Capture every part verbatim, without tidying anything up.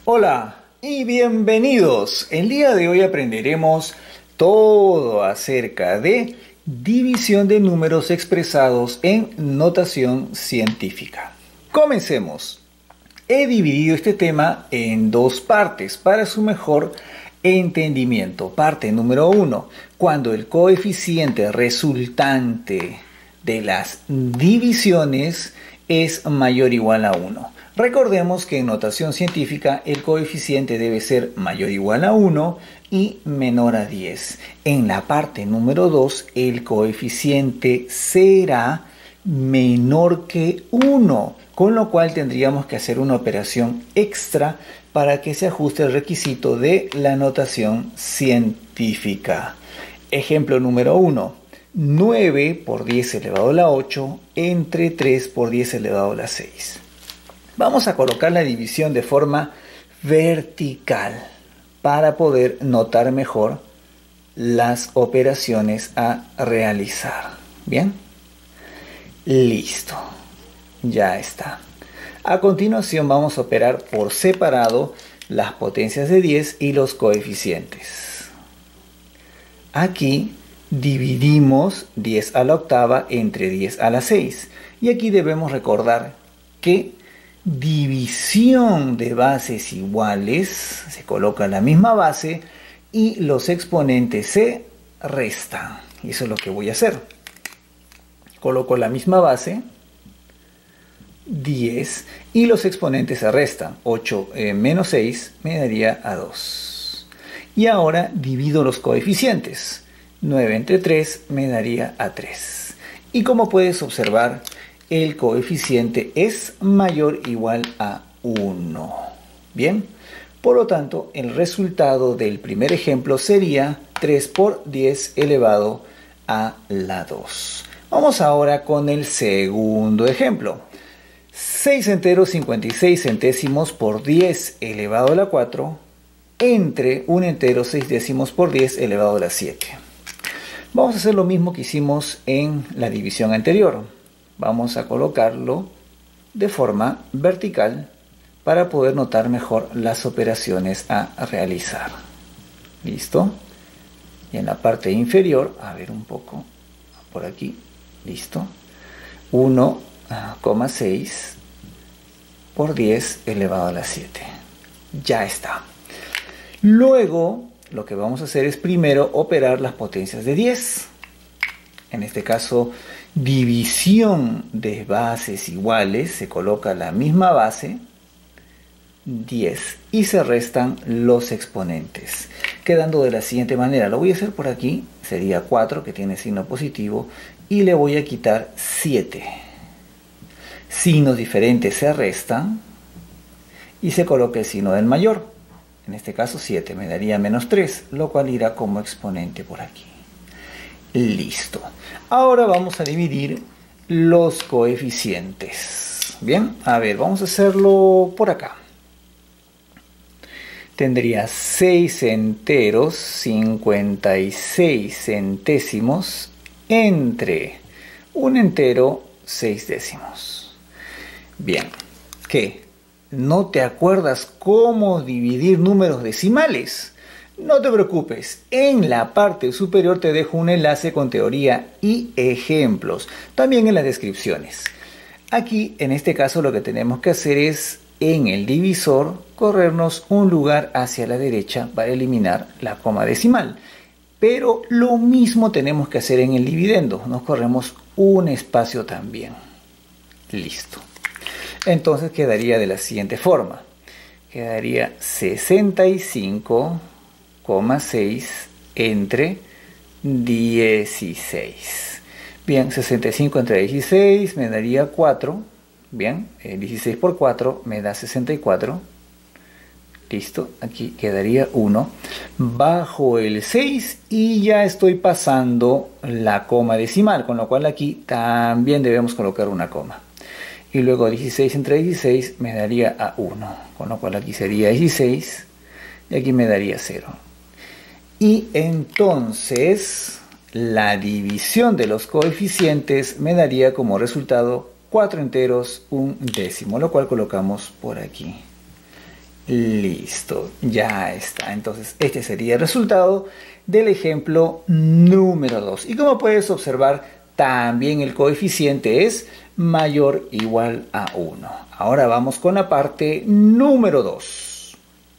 Hola y bienvenidos. El día de hoy aprenderemos todo acerca de división de números expresados en notación científica. Comencemos. He dividido este tema en dos partes para su mejor entendimiento. Parte número uno, cuando el coeficiente resultante de las divisiones es mayor o igual a uno. Recordemos que en notación científica el coeficiente debe ser mayor o igual a uno y menor a diez. En la parte número dos, el coeficiente será menor que uno, con lo cual tendríamos que hacer una operación extra para que se ajuste el requisito de la notación científica. Ejemplo número uno. nueve por diez elevado a la ocho entre tres por diez elevado a la seis. Vamos a colocar la división de forma vertical para poder notar mejor las operaciones a realizar. ¿Bien? Listo. Ya está. A continuación vamos a operar por separado las potencias de diez y los coeficientes. Aquí dividimos diez a la octava entre diez a la seis. Y aquí debemos recordar que división de bases iguales, se coloca la misma base y los exponentes se restan. Y eso es lo que voy a hacer. Coloco la misma base, diez, y los exponentes se restan. ocho eh, menos seis me daría a dos. Y ahora divido los coeficientes. nueve entre tres me daría a tres. Y como puedes observar, el coeficiente es mayor o igual a uno. Bien, por lo tanto, el resultado del primer ejemplo sería tres por diez elevado a la dos. Vamos ahora con el segundo ejemplo. seis enteros cincuenta y seis centésimos por diez elevado a la cuatro entre un entero seis décimos por diez elevado a la siete. Vamos a hacer lo mismo que hicimos en la división anterior. Vamos a colocarlo de forma vertical para poder notar mejor las operaciones a realizar. ¿Listo? Y en la parte inferior, a ver un poco, por aquí, listo. uno coma seis por diez elevado a la siete. Ya está. Luego, lo que vamos a hacer es primero operar las potencias de diez. En este caso, división de bases iguales, se coloca la misma base, diez, y se restan los exponentes, quedando de la siguiente manera. Lo voy a hacer por aquí, sería cuatro, que tiene signo positivo, y le voy a quitar siete. Signos diferentes se restan, y se coloca el signo del mayor. En este caso siete me daría menos tres, lo cual irá como exponente por aquí. Listo. Ahora vamos a dividir los coeficientes. Bien, a ver, vamos a hacerlo por acá. Tendría seis enteros cincuenta y seis centésimos entre un entero seis décimos. Bien, ¿qué? ¿No te acuerdas cómo dividir números decimales? No te preocupes, en la parte superior te dejo un enlace con teoría y ejemplos, también en las descripciones. Aquí, en este caso, lo que tenemos que hacer es, en el divisor, corrernos un lugar hacia la derecha para eliminar la coma decimal. Pero lo mismo tenemos que hacer en el dividendo, nos corremos un espacio también. Listo. Entonces quedaría de la siguiente forma. Quedaría sesenta y cinco coma seis entre dieciséis. Bien, sesenta y cinco entre dieciséis me daría cuatro. Bien, dieciséis por cuatro me da sesenta y cuatro. Listo, aquí quedaría uno. Bajo el seis y ya estoy pasando la coma decimal, con lo cual aquí también debemos colocar una coma. Y luego dieciséis entre dieciséis me daría a uno, con lo cual aquí sería dieciséis y aquí me daría cero. Y entonces la división de los coeficientes me daría como resultado cuatro enteros, un décimo, lo cual colocamos por aquí. Listo, ya está. Entonces este sería el resultado del ejemplo número dos. Y como puedes observar, también el coeficiente es mayor o igual a uno. Ahora vamos con la parte número dos.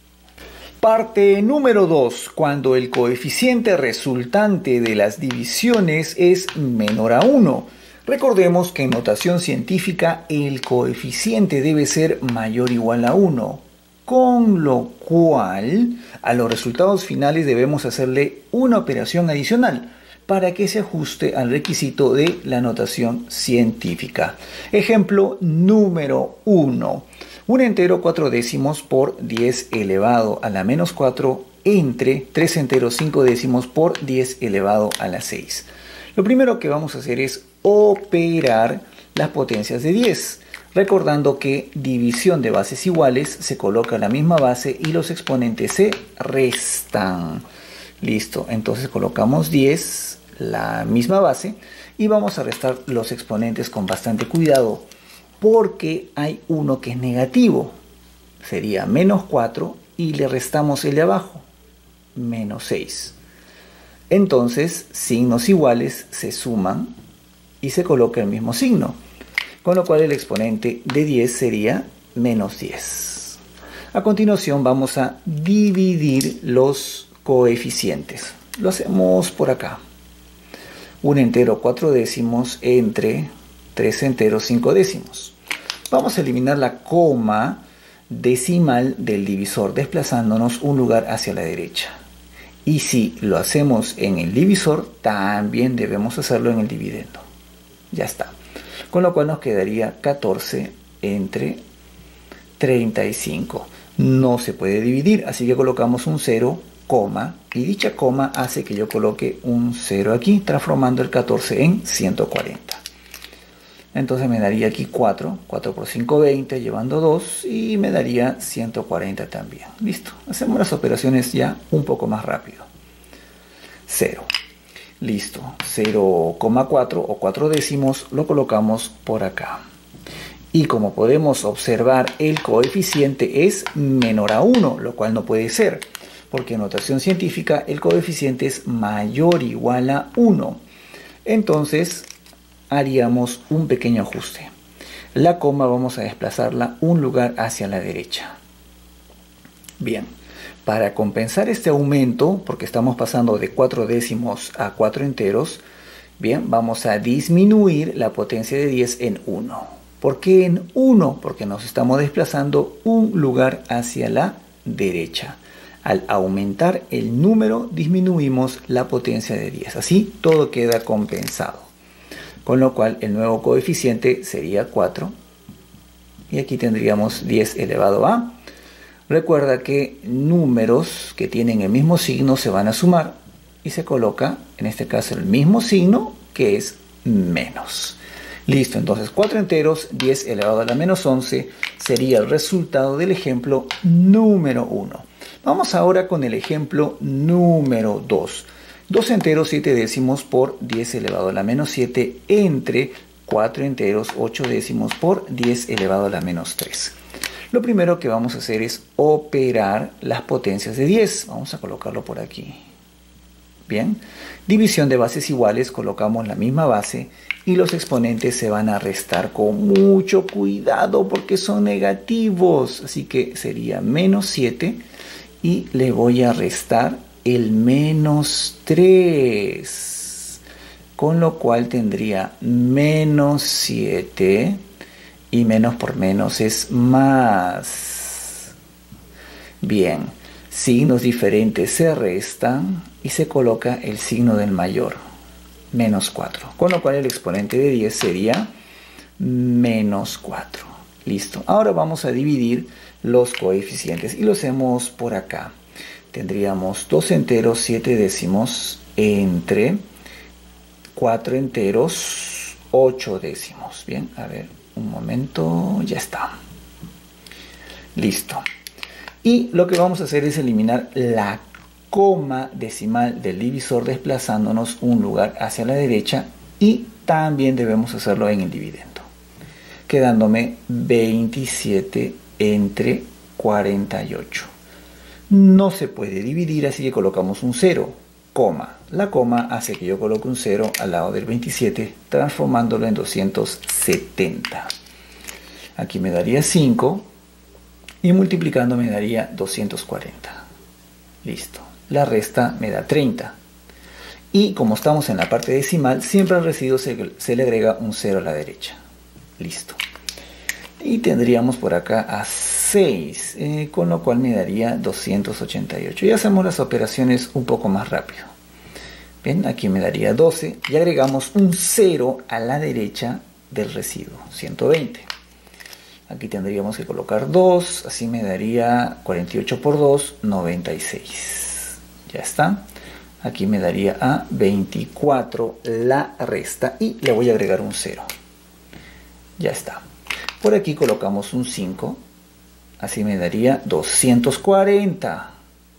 Parte número dos. Cuando el coeficiente resultante de las divisiones es menor a uno. Recordemos que en notación científica el coeficiente debe ser mayor o igual a uno. Con lo cual, a los resultados finales debemos hacerle una operación adicional para que se ajuste al requisito de la notación científica. Ejemplo número uno. Un entero cuatro décimos por diez elevado a la menos cuatro entre tres enteros cinco décimos por diez elevado a la seis. Lo primero que vamos a hacer es operar las potencias de diez. Recordando que división de bases iguales se coloca la misma base y los exponentes se restan. Listo, entonces colocamos diez, la misma base, y vamos a restar los exponentes con bastante cuidado porque hay uno que es negativo. Sería menos cuatro y le restamos el de abajo, menos seis. Entonces, signos iguales se suman y se coloca el mismo signo. Con lo cual el exponente de diez sería menos diez. A continuación vamos a dividir los coeficientes. Lo hacemos por acá. Un entero cuatro décimos entre tres enteros cinco décimos. Vamos a eliminar la coma decimal del divisor, desplazándonos un lugar hacia la derecha. Y si lo hacemos en el divisor, también debemos hacerlo en el dividendo. Ya está. Con lo cual nos quedaría catorce entre treinta y cinco. No se puede dividir, así que colocamos un cero, coma, y dicha coma hace que yo coloque un cero aquí, transformando el catorce en ciento cuarenta. Entonces me daría aquí cuatro, cuatro por cinco, veinte, llevando dos, y me daría ciento cuarenta también. Listo, hacemos las operaciones ya un poco más rápido. cero. Listo, cero coma cuatro o cuatro décimos lo colocamos por acá. Y como podemos observar, el coeficiente es menor a uno, lo cual no puede ser, porque en notación científica el coeficiente es mayor o igual a uno. Entonces haríamos un pequeño ajuste. La coma vamos a desplazarla un lugar hacia la derecha. Bien. Para compensar este aumento, porque estamos pasando de cuatro décimos a cuatro enteros, bien, vamos a disminuir la potencia de diez en uno. ¿Por qué en uno? Porque nos estamos desplazando un lugar hacia la derecha. Al aumentar el número, disminuimos la potencia de diez. Así todo queda compensado. Con lo cual el nuevo coeficiente sería cuatro. Y aquí tendríamos diez elevado a. Recuerda que números que tienen el mismo signo se van a sumar y se coloca, en este caso, el mismo signo, que es menos. Listo, entonces cuatro enteros, diez elevado a la menos once, sería el resultado del ejemplo número uno. Vamos ahora con el ejemplo número dos. dos enteros, siete décimos por diez elevado a la menos siete entre cuatro enteros, ocho décimos por diez elevado a la menos tres. Lo primero que vamos a hacer es operar las potencias de diez. Vamos a colocarlo por aquí. Bien. División de bases iguales. Colocamos la misma base y los exponentes se van a restar con mucho cuidado porque son negativos. Así que sería menos siete y le voy a restar el menos tres. Con lo cual tendría menos siete. Y menos por menos es más. Bien, signos diferentes se restan y se coloca el signo del mayor, menos cuatro. Con lo cual el exponente de diez sería menos cuatro. Listo. Ahora vamos a dividir los coeficientes y lo hacemos por acá. Tendríamos dos enteros, siete décimos entre cuatro enteros, ocho décimos. Bien, a ver. Un momento, ya está. Listo. Y lo que vamos a hacer es eliminar la coma decimal del divisor, desplazándonos un lugar hacia la derecha, y también debemos hacerlo en el dividendo, quedándome veintisiete entre cuarenta y ocho. No se puede dividir, así que colocamos un cero, coma. La coma hace que yo coloque un cero al lado del veintisiete, transformándolo en doscientos setenta. Aquí me daría cinco y multiplicando me daría doscientos cuarenta. Listo. La resta me da treinta. Y como estamos en la parte decimal, siempre al residuo se, se le agrega un cero a la derecha. Listo. Y tendríamos por acá a seis, eh, con lo cual me daría doscientos ochenta y ocho. Y hacemos las operaciones un poco más rápido. Bien, aquí me daría doce y agregamos un cero a la derecha del residuo, ciento veinte. Aquí tendríamos que colocar dos, así me daría cuarenta y ocho por dos, noventa y seis. Ya está. Aquí me daría a veinticuatro la resta y le voy a agregar un cero. Ya está. Por aquí colocamos un cinco, así me daría doscientos cuarenta.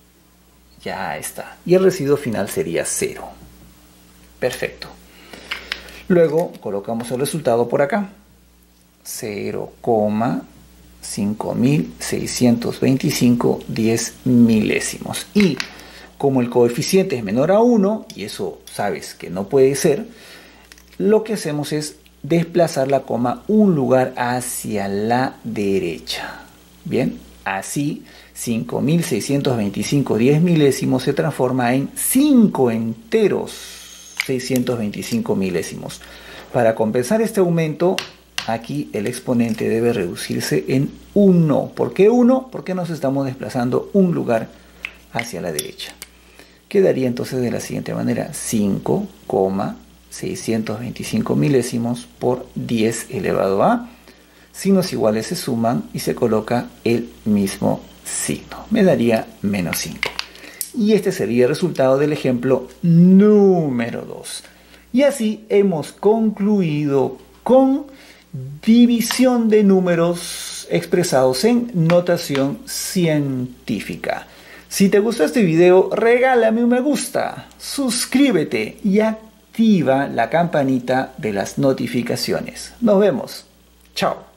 Ya está. Y el residuo final sería cero. Perfecto. Luego colocamos el resultado por acá. cero coma cinco mil seiscientos veinticinco diez milésimos. Y como el coeficiente es menor a uno, y eso sabes que no puede ser, lo que hacemos es desplazar la coma un lugar hacia la derecha. Bien, así cinco mil seiscientos veinticinco diez milésimos se transforma en cinco enteros seiscientos veinticinco milésimos. Para compensar este aumento, aquí el exponente debe reducirse en uno. ¿Por qué uno? Porque nos estamos desplazando un lugar hacia la derecha. Quedaría entonces de la siguiente manera: cinco coma seiscientos veinticinco milésimos por diez elevado a. Signos iguales se suman y se coloca el mismo signo. Me daría menos cinco. Y este sería el resultado del ejemplo número dos. Y así hemos concluido con división de números expresados en notación científica. Si te gustó este video, regálame un me gusta, suscríbete y activa la campanita de las notificaciones. Nos vemos. Chao.